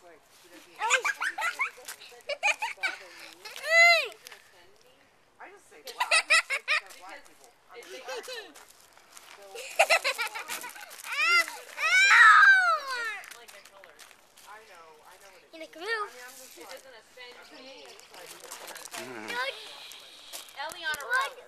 I just say black. I just say they're black people. I know what it is. Like a move. It doesn't offend me. Eliana, run.